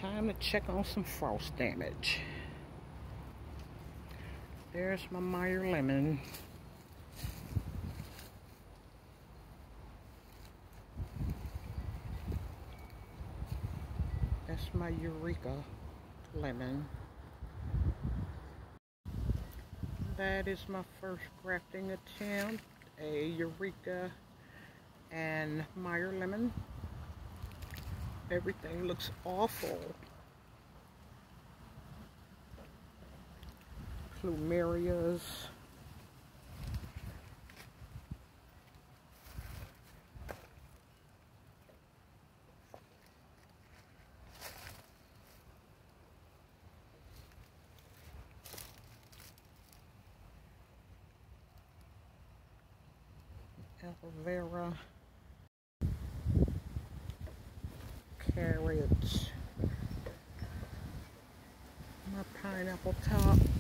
Time to check on some frost damage. There's my Meyer lemon. That's my Eureka lemon. That is my first grafting attempt, a Eureka and Meyer lemon. Everything looks awful. Plumerias. Aloe vera. Carrots. My pineapple top.